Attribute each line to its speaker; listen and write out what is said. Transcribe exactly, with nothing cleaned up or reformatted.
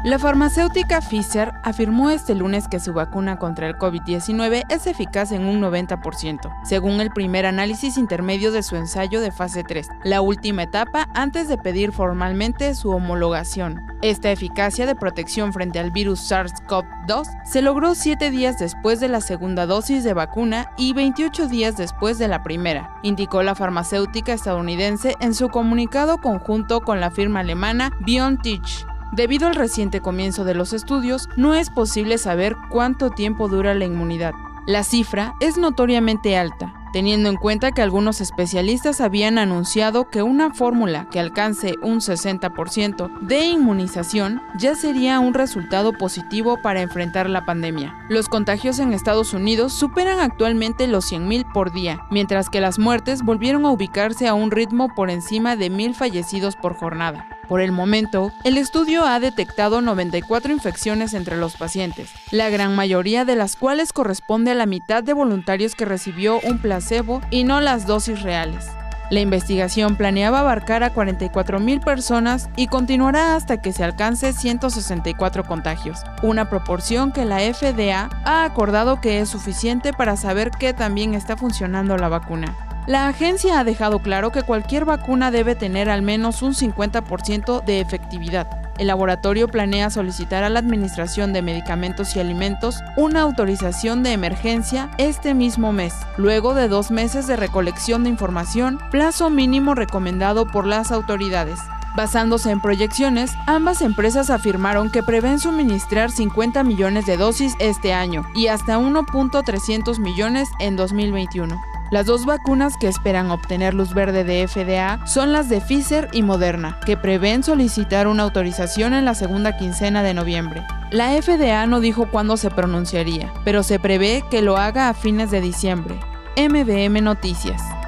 Speaker 1: La farmacéutica Pfizer afirmó este lunes que su vacuna contra el COVID diecinueve es eficaz en un noventa por ciento, según el primer análisis intermedio de su ensayo de fase tres, la última etapa antes de pedir formalmente su homologación. Esta eficacia de protección frente al virus SARS-CoV dos se logró siete días después de la segunda dosis de vacuna y veintiocho días después de la primera, indicó la farmacéutica estadounidense en su comunicado conjunto con la firma alemana BioNTech. Debido al reciente comienzo de los estudios, no es posible saber cuánto tiempo dura la inmunidad. La cifra es notoriamente alta, teniendo en cuenta que algunos especialistas habían anunciado que una fórmula que alcance un sesenta por ciento de inmunización ya sería un resultado positivo para enfrentar la pandemia. Los contagios en Estados Unidos superan actualmente los cien mil por día, mientras que las muertes volvieron a ubicarse a un ritmo por encima de mil fallecidos por jornada. Por el momento, el estudio ha detectado noventa y cuatro infecciones entre los pacientes, la gran mayoría de las cuales corresponde a la mitad de voluntarios que recibió un placebo y no las dosis reales. La investigación planeaba abarcar a cuarenta y cuatro mil personas y continuará hasta que se alcance ciento sesenta y cuatro contagios, una proporción que la F D A ha acordado que es suficiente para saber que también está funcionando la vacuna. La agencia ha dejado claro que cualquier vacuna debe tener al menos un cincuenta por ciento de efectividad. El laboratorio planea solicitar a la Administración de Medicamentos y Alimentos una autorización de emergencia este mismo mes, luego de dos meses de recolección de información, plazo mínimo recomendado por las autoridades. Basándose en proyecciones, ambas empresas afirmaron que prevén suministrar cincuenta millones de dosis este año y hasta uno punto trescientos millones en dos mil veintiuno. Las dos vacunas que esperan obtener luz verde de F D A son las de Pfizer y Moderna, que prevén solicitar una autorización en la segunda quincena de noviembre. La F D A no dijo cuándo se pronunciaría, pero se prevé que lo haga a fines de diciembre. M B M Noticias.